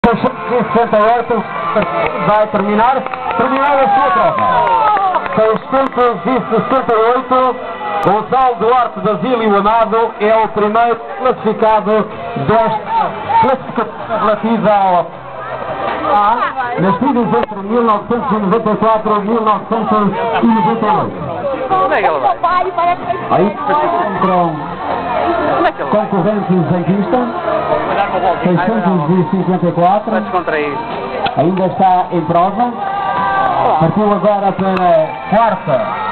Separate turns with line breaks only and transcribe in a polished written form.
668 vai terminar a sua prova. 668, Gonçalo Duarte Basílio Amado é o primeiro classificado desta classificação relativa ao nascidos entre 1994 e 1998.
Como é que ela vai?
Aí entram concorrentes em pista. 654.
Vai descontrair.
Ainda está em prova. Partiu agora para a quarta